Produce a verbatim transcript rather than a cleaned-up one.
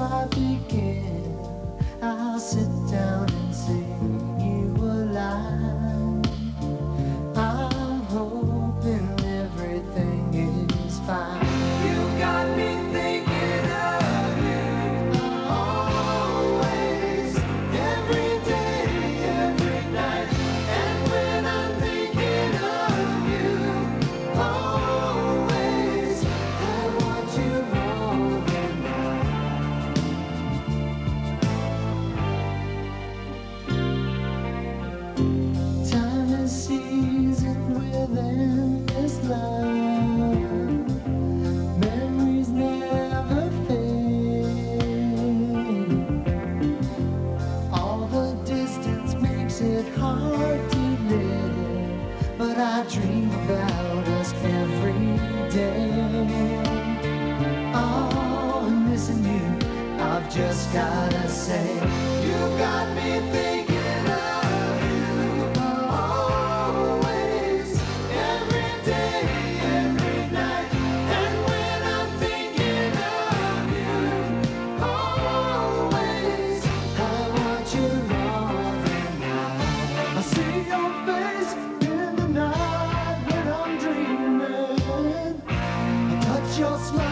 I begin, I'll sit down and sing you a line. I'm hoping everything is fine. You got me thinking of you always, every day, every night. And when I'm thinking of you always, I want you more than I. Time is seasoned with endless love. Memories never fade. All the distance makes it hard to live, but I dream about us every day. Oh, and missing you, I've just gotta say, you got me thinking of you always, every day, every night. And when I'm thinking of you always, I want you more than I. I see your face in the night when I'm dreaming. I touch your smile